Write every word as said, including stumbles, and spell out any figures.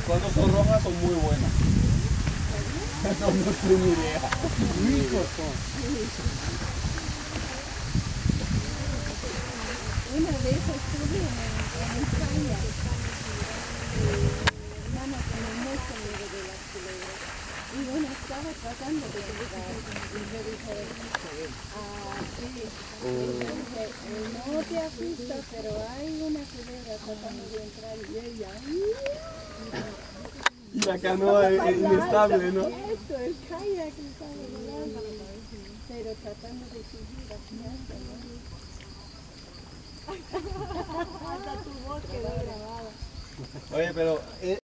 Cuando son rojas son muy buenas. No, no tengo idea. Ricos son. Una vez estuve en, en España, eh, hermano con el mucho miedo de las culebras. Y bueno, estaba tratando de entrar y yo dije, ah, sí, y yo dije, eh, no te asustas, pero hay una culebra tratando de entrar y ella, Y la canoa es inestable, ¿no? eso, el kayak estaba volando, pero tratando de subir hacia alto, ¿no? Hasta tu voz quedó grabada. Oye, pero... Eh,